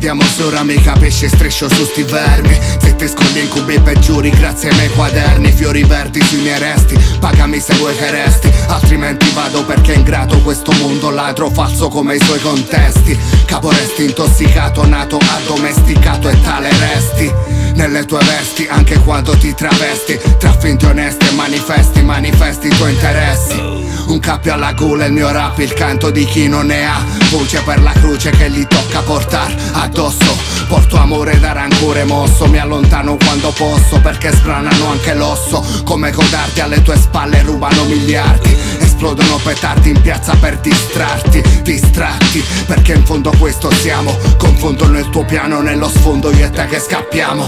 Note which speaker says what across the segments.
Speaker 1: Vediamo se ora mi capisci, striscio su sti vermi. Se ti scondi in cubi peggiori grazie ai miei quaderni. Fiori verdi sui miei resti, pagami se vuoi che resti, altrimenti vado perché è ingrato questo mondo ladro, falso come i suoi contesti. Caporesti intossicato, nato addomesticato e tale resti nelle tue vesti anche quando ti travesti. Tra finti onesti e manifesti i tuoi interessi. Un cappio alla gola, il mio rap, il canto di chi non ne ha. Voce per la croce che gli tocca portar addosso. Porto amore da rancore mosso, mi allontano quando posso perché sbranano anche l'osso. Come codardi alle tue spalle rubano miliardi. Esplodono petardi in piazza per distrarti, distratti, perché in fondo questo siamo. Confondono il tuo piano nello sfondo, io e te che scappiamo.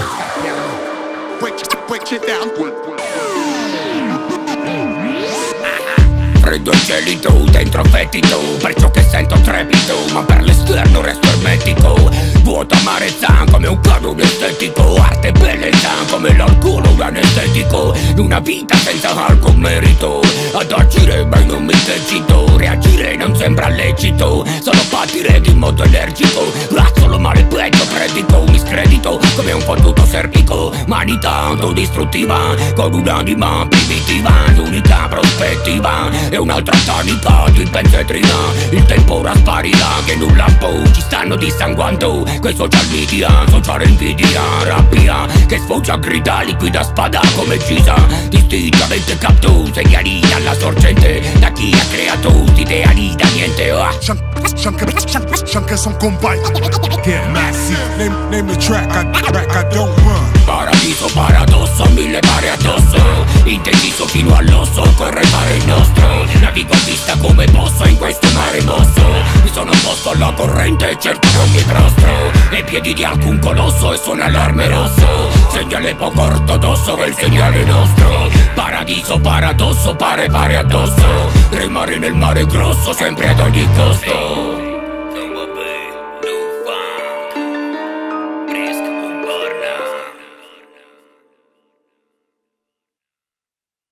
Speaker 2: Freddo e gelido, dentro fetido, per ciò che sento trepido, ma per l'esterno resto ermetico. Vuoto amarezza come un caro estetico, arte e bellezza come l'alcol un anestetico. Una vita senza alcun merito, ad agire mai non mi esercito. Reagire non sembra lecito, solo patire di modo energico. Razzolo male peggio, predico, miscredito come un fottuto serpico. Manità autodistruttiva, con un'anima primitiva, l'unica prospettiva è un'altra tanica di pensetrina. Il tempo ora sparirà che in un lampo ci stanno dissanguando quei social media, social invidia, rabbia che sfocia a grida, liquida spada come cisa. Distintivamente capto segnali dalla sorgente da chi ha creato ideali da niente.
Speaker 3: Chunk son combai. Get massive. Name the track. I don't run.
Speaker 2: Paradiso, paradosso, mille pare addosso. Indeciso fino all'osso, corre il mare nostro. Navigo a vista come posso in questo mare mosso. Mi sono opposto alla corrente, certo non mi prostro. Nei piedi di alcun colosso e suona allarme rosso. Segnale poco ortodosso è il segnale nostro. Paradiso, paradosso, pare addosso. Remare nel mare grosso, sempre ad ogni costo.